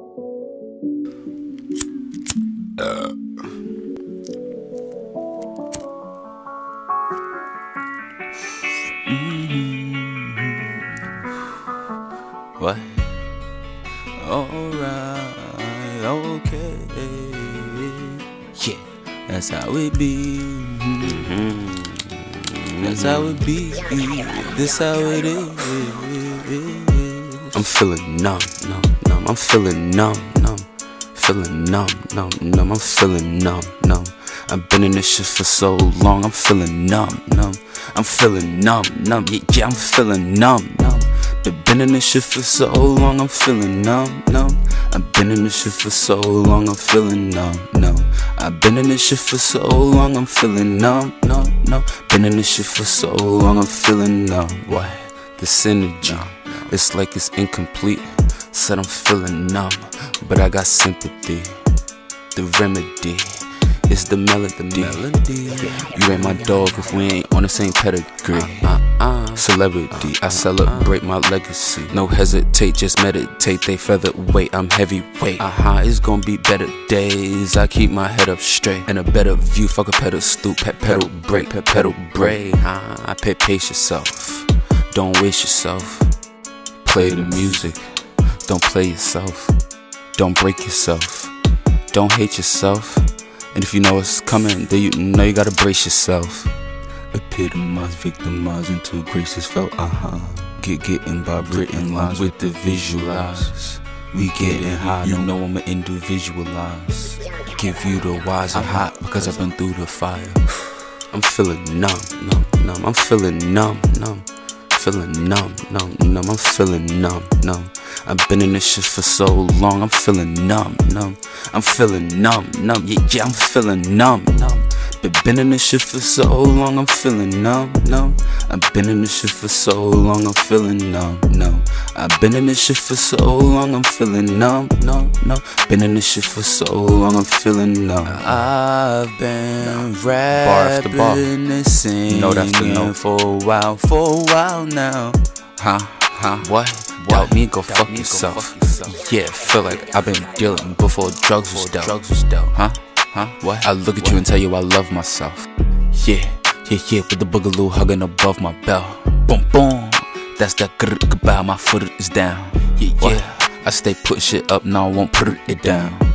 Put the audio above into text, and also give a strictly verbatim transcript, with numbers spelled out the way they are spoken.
Uh. Mm-hmm. What? Alright, okay. Yeah, that's how it be. Mm-hmm. That's how it be. This how it is. I'm feeling numb, numb, numb. I'm feeling numb, numb. Feeling numb, numb, numb. I'm feeling numb, numb. I've been in this shit for so long. I'm feeling numb, numb. I'm feeling numb, numb. Yeah, yeah, I'm feeling numb, numb. I've been in this shit for so long. I'm feeling numb, numb. I've been in this shit for so long. I'm feeling numb, numb. I've been in this shit for so long. I'm feeling numb, numb, numb. Been in this shit for so long. I'm feeling numb. Why? This energy, it's like it's incomplete. Said I'm feeling numb, but I got sympathy. The remedy is the melody. The melody. You ain't my dog if we ain't on the same pedigree. Uh, uh, Celebrity, I celebrate my legacy. No hesitate, just meditate. They featherweight, I'm heavyweight. Uh-huh, it's gonna be better days. I keep my head up straight and a better view. Fuck a pedal stoop, pet pedal break, pet pedal break. Uh, I pay pace yourself. Don't waste yourself. Play the music. Don't play yourself. Don't break yourself. Don't hate yourself. And if you know it's coming, then you know you gotta brace yourself. Epitomize, victimize until grace is felt. Uh-huh. Get getting by written lines with the visualize. We getting high, you know I'm an individualize. Give you the wise, I'm hot because I've been through the fire. I'm feeling numb, numb, numb. I'm feeling numb, numb. Feeling numb, numb, numb. I'm feeling numb, numb. I've been in this shit for so long. I'm feeling numb, numb. I'm feeling numb, numb. Yeah, yeah, I'm feeling numb, numb. Been in this shit for so long. I'm feeling numb, numb. I've been in this shit for so long. I'm feeling numb, numb. I've been in this shit for so long. I'm feeling numb, numb, numb. Been in this shit for so long. I'm feeling numb. I've been rapping and singing you know that's the note. For a while, for a while now. Huh? Huh? What? Doubt me, go, fuck, me yourself. go fuck yourself. Yeah, feel like I've been dealing before drugs was dealt. Huh? Huh? What? I look at what? You and tell you I love myself. Yeah, yeah, yeah, with the boogaloo hugging above my belt. Boom, boom. That's that goodbye, my foot is down. Yeah, yeah. What? I stay putting shit up, now I won't put it down.